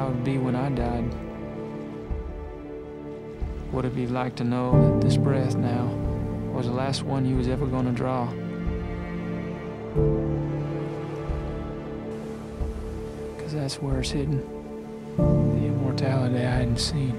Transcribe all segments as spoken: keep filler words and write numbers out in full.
how it would be when I died. What it'd be like to know that this breath now was the last one you was ever gonna draw. Cause that's where it's hidden. The immortality I hadn't seen.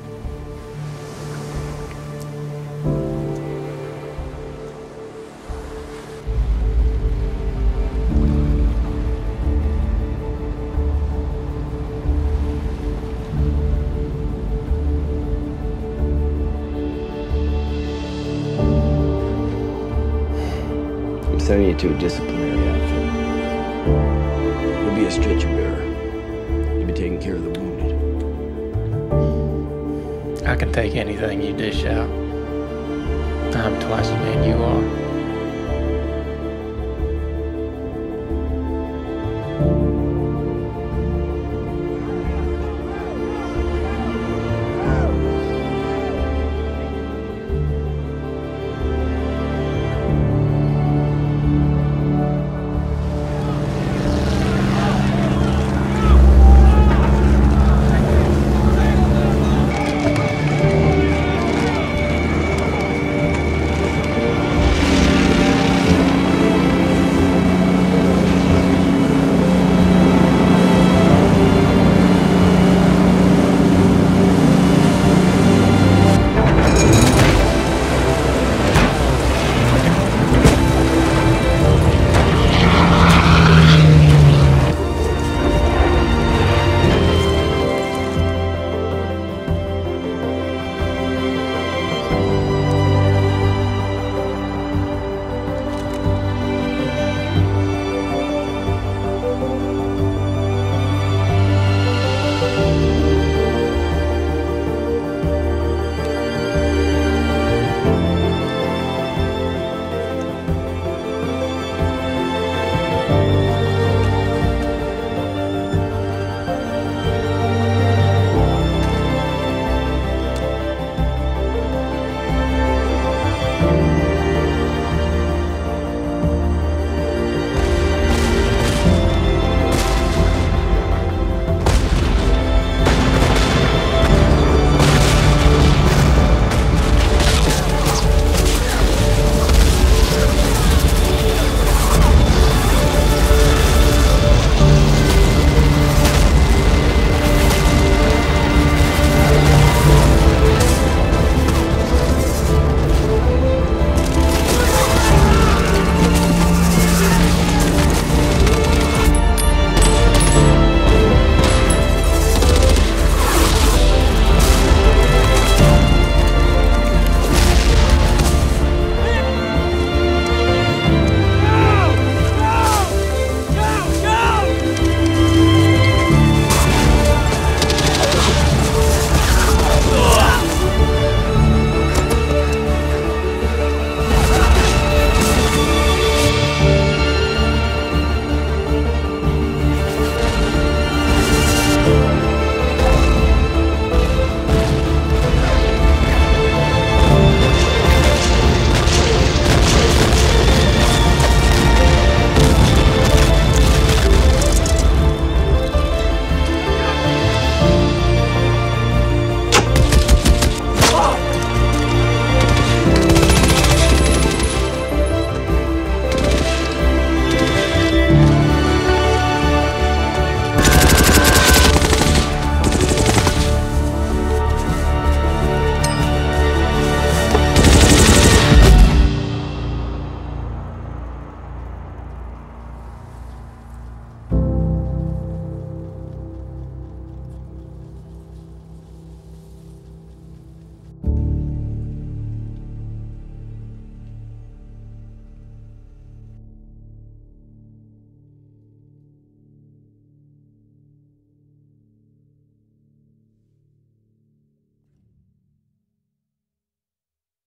I'm sending you to a disciplinary outfit. You'll be a stretcher bearer. You'll be taking care of the wounded. I can take anything you dish out. I'm twice the man you are.